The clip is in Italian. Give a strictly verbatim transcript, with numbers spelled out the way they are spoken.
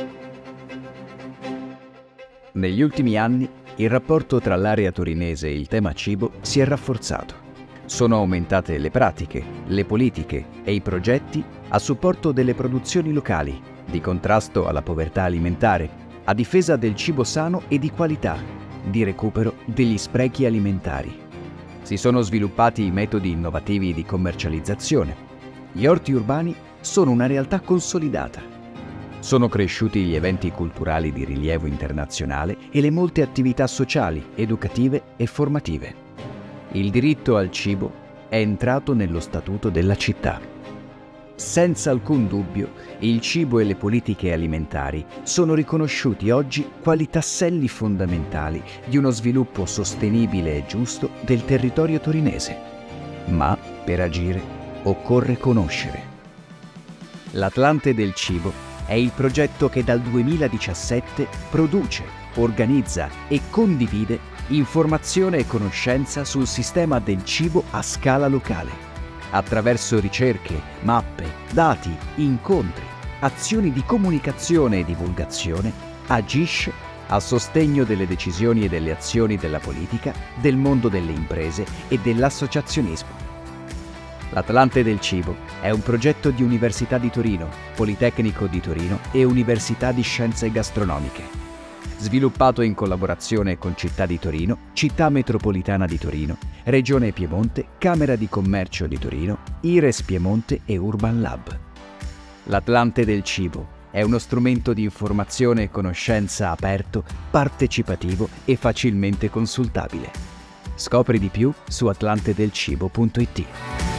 Negli ultimi anni il rapporto tra l'area torinese e il tema cibo si è rafforzato. Sono aumentate le pratiche, le politiche e i progetti a supporto delle produzioni locali, di contrasto alla povertà alimentare, a difesa del cibo sano e di qualità, di recupero degli sprechi alimentari. Si sono sviluppati i metodi innovativi di commercializzazione. Gli orti urbani sono una realtà consolidata. Sono cresciuti gli eventi culturali di rilievo internazionale e le molte attività sociali, educative e formative. Il diritto al cibo è entrato nello statuto della città. Senza alcun dubbio, il cibo e le politiche alimentari sono riconosciuti oggi quali tasselli fondamentali di uno sviluppo sostenibile e giusto del territorio torinese. Ma per agire occorre conoscere. L'Atlante del cibo è il progetto che dal duemiladiciassette produce, organizza e condivide informazione e conoscenza sul sistema del cibo a scala locale. Attraverso ricerche, mappe, dati, incontri, azioni di comunicazione e divulgazione, agisce a sostegno delle decisioni e delle azioni della politica, del mondo delle imprese e dell'associazionismo. L'Atlante del cibo è un progetto di Università di Torino, Politecnico di Torino e Università di Scienze Gastronomiche. Sviluppato in collaborazione con Città di Torino, Città Metropolitana di Torino, Regione Piemonte, Camera di Commercio di Torino, IRES Piemonte e Urban Lab. L'Atlante del cibo è uno strumento di informazione e conoscenza aperto, partecipativo e facilmente consultabile. Scopri di più su atlantedelcibo punto it.